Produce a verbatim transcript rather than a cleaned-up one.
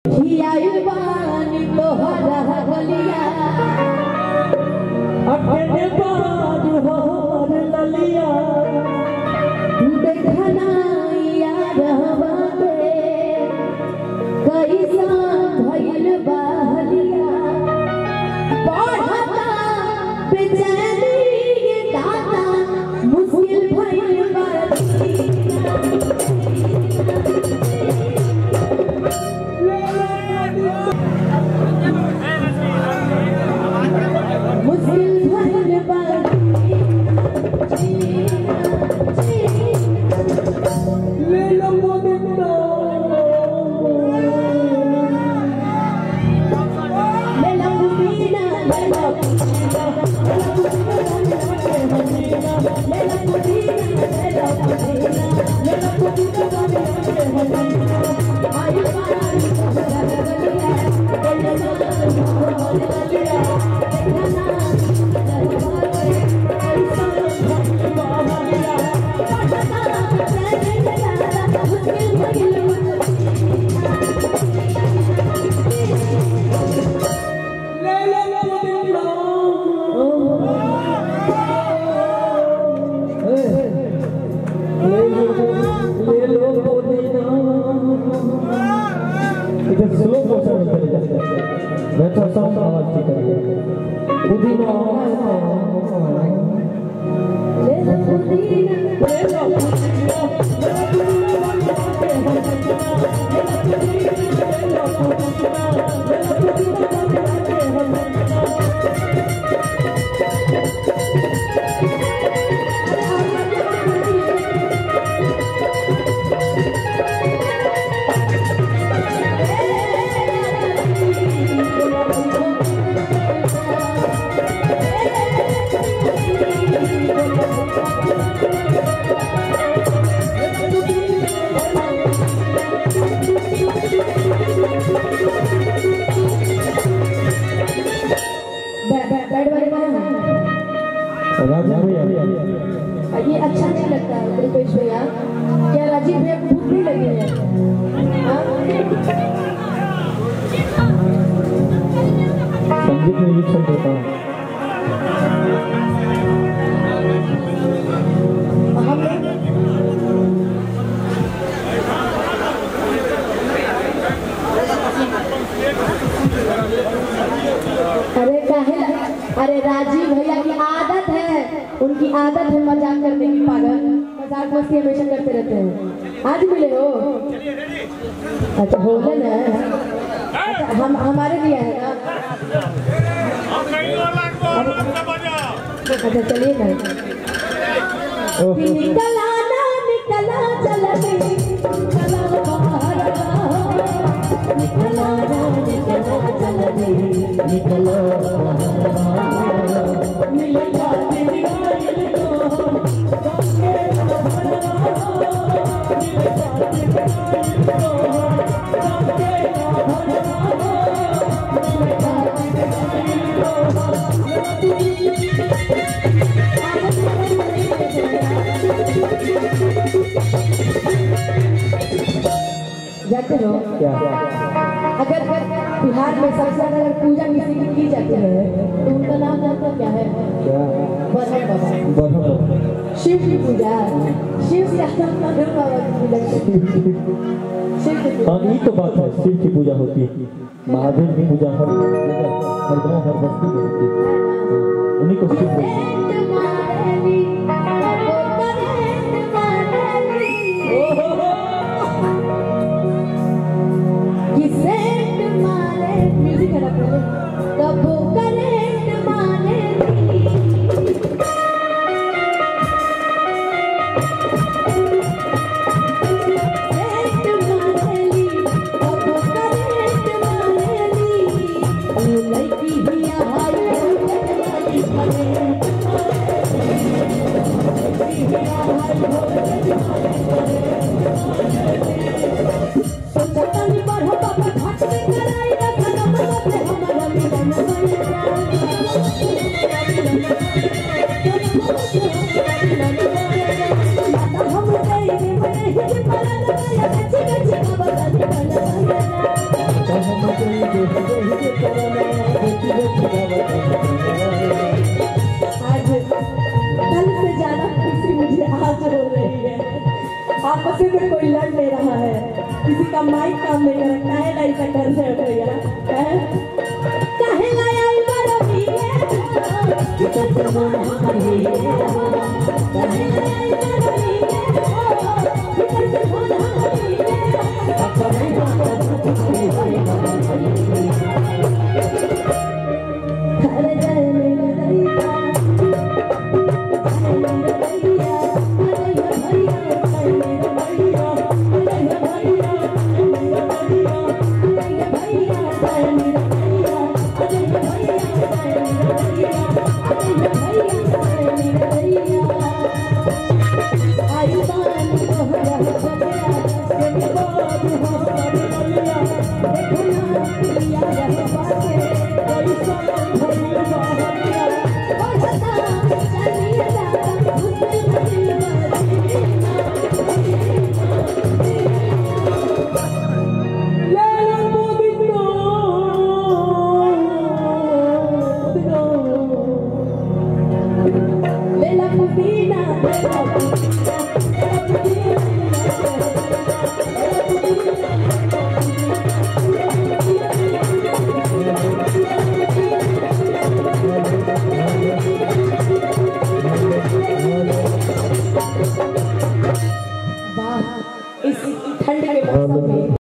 हियायुबानी तोहरा गलिया अपने बाज होर ललिया देखना यार हवाके कैसा भइल बहलिया पढ़ता बेचैनी ये दाता मुश्किल भइल मुश्किल भइल ले लो मोदिता ले लो पुदीना ले लो पुदीना ले लो पुदीना ले लो पुदीना ले लो पुदीना आई पानी तोहरा गलिया ले लो तोहरा गलिया देखना बैठो सब आवाज ठीक करिए पुदीना ले लो पुदीना ले लो राजीव भैया ये अच्छा नहीं लगता रुपेश भैया। क्या राजीव भैया को भूख नहीं लगी है? संगीत में निरीक्षण करता हूँ। अरे काहे अरे राजीव भैया की आदत है, उनकी आदत है मजाक करने की। पागल मजाक मस्ती हमेशा करते रहते हैं। आज मिले हो? अच्छा हो गए ना। अच्छा, हम हमारे लिए है ना। अच्छा चलिए ना। निकला ना निकला चला निकला बाहर निकला ना निकला चला निकला मिलता जाते हो क्या? अगर बिहार में सबसे ज्यादा अगर पूजा किसी की की जाती है तो उनका नाम जानते हो क्या है? क्या? बरहम बाबा। बरहम शिव की पूजा, शिव से बरहम बाबा की पूजा। शिव की पूजा। हाँ ये तो बात है, शिव की पूजा होती है, महादेव की पूजा हर हर गाँव हर बस्ती में होती है, उन्हीं को शिव बोलते हैं। कबो करेंट माने लड़की भी आई हम कोई देख रही करना बेटी बेटी आज कल से ज्यादा खुशी मुझे आज हो रही है। आपस में कोई लड़ ले रहा है, किसी का माइक काम नहीं कर रहा है, नहीं ऐसा कर रहे हो भैया हैं? काहे लाया इधर भी है कितना मन हमारी है, काहे लाया इधर भी है कितना मन हमारी है, अपने घर जाए मेरा दैया Lela Pudina,